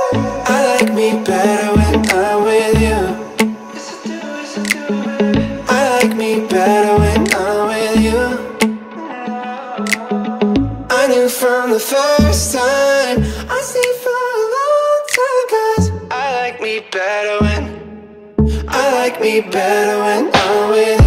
I like me better when I'm with you. I like me better when I'm with you. I knew from the first time, I stayed for a long time, 'cause I like me better when I'm with you.